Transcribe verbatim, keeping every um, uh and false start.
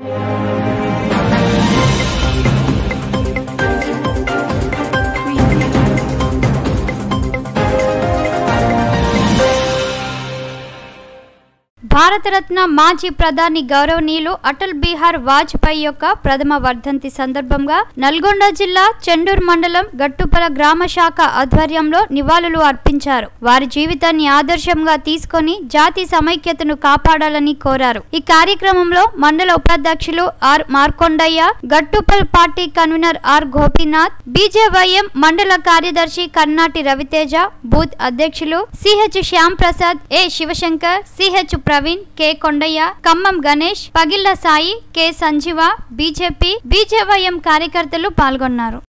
భారతరత్న మాజీ ప్రధాని గౌరవనీయులు అటల్ బిహార్ వాజ్పేయి యొక్క ప్రథమ వర్ధంతి సందర్భంగా నల్గొండ జిల్లా చెండూరు మండలం గట్టుపల గ్రామ శాఖ ఆధ్వర్యంలో నివాళులు అర్పించారు. వారి జీవితాన్ని ఆదర్శంగా తీసుకొని జాతి సమైక్యతను కాపాడాలని కోరారు. ఈ కార్యక్రమంలో మండల ఉపాధ్యక్షులు R Markondaiah, Gattupal party convener R Gopinath, BJYM మండల కార్యదర్శి కర్నాటి రవితేజ, బూత్ అధ్యక్షులు CH Shyam Prasad, A Shivashankar, CH Praveen, K Kondaiah, Khammam Ganesh, Pagilla Sai, K Sanjeeva, BJP, BJYM కార్యకర్తలు పాల్గొన్నారు.